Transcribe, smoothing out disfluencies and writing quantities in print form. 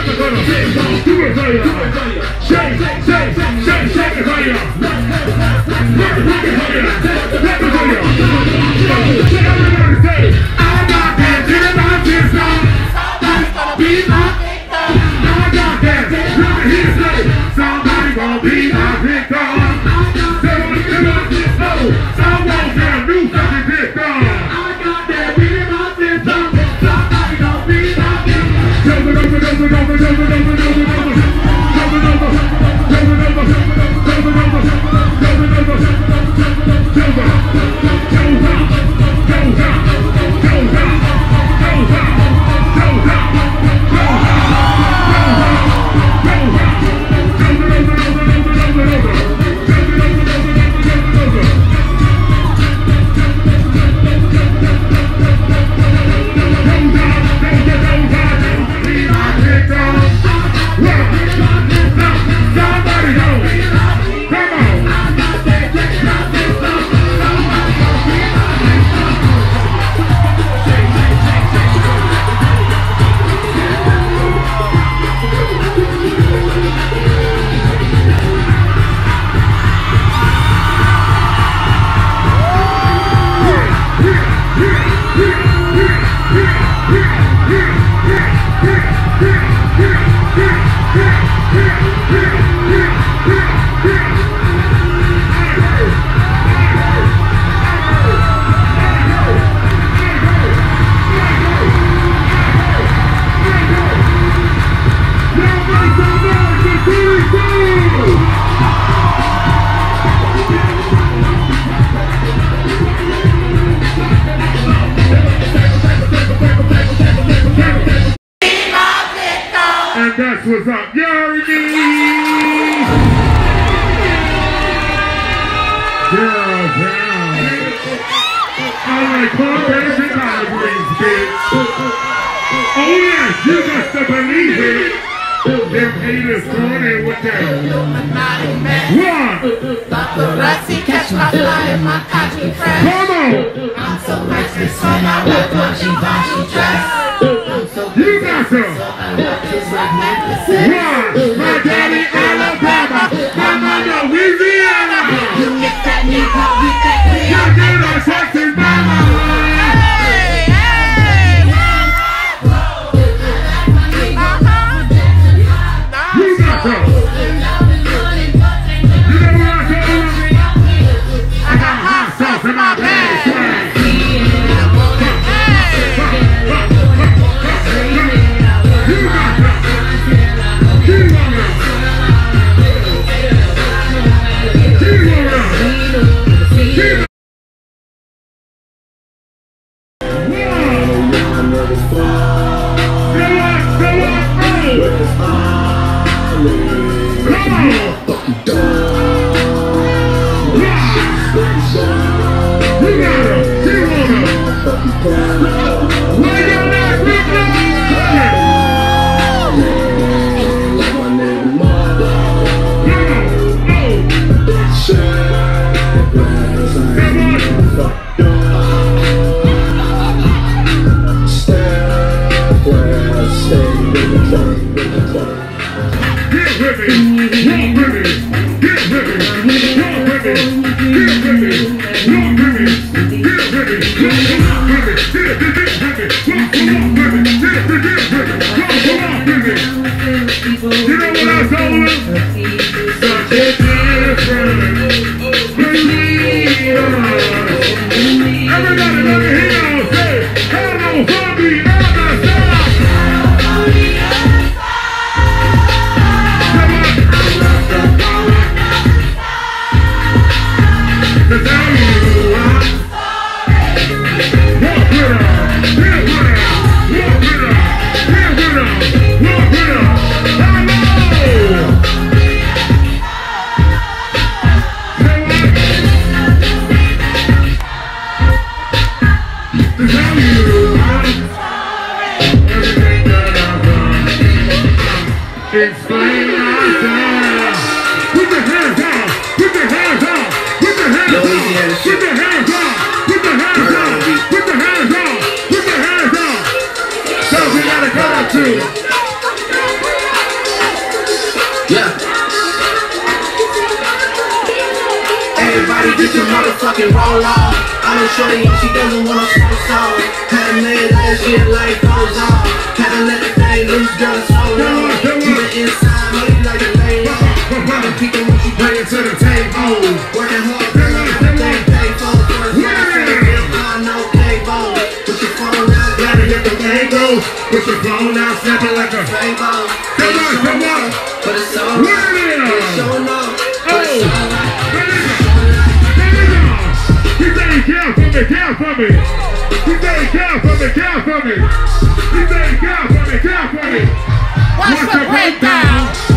That's what's up, you heard me? Girl down. Alright, club better than collard greens, bitch. Oh yes, you got to believe it. Them haters going in with them. One. Paparazzi catch my fly in my cocky press. Come on. I'm so restless when I wear washy dress. You got some. One, my daddy Alabama, my mama Louisiana. You mix that nigga with that clear. You get a Texas mama. Hey, hey, You got some. You know what I told you? I got hot sauce in my bag. Explain myself. Put your hands down. Put your hands down. Put your hands down. Put your hands down. Put your hands down. Put your hands down. Put your hands down. So we gotta cut up to. Everybody get your motherfucking roll on. I'm a shorty and she doesn't want to slow song. Had a man last year, life goes on. Had to let the thing loose, girl, so long. Keep it inside, money like a lay low. I've been peeking when she bring it to the table. Working hard, girl, everything paid for. First one, no cable. Put your phone out, gotta hit the cable. Put your phone out, snapping like a fable. Come on. But it's alright, it's showing up. But it's alright. Count for me. He's saying count for me. He's saying count for me. What's the breakdown?